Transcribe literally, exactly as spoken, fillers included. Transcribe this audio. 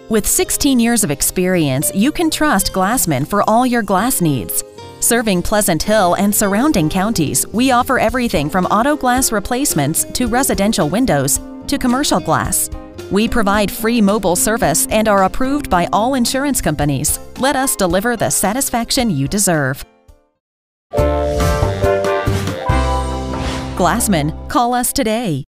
With sixteen years of experience, you can trust Glassman for all your glass needs. Serving Pleasant Hill and surrounding counties, we offer everything from auto glass replacements to residential windows to commercial glass. We provide free mobile service and are approved by all insurance companies. Let us deliver the satisfaction you deserve. Glassman, call us today.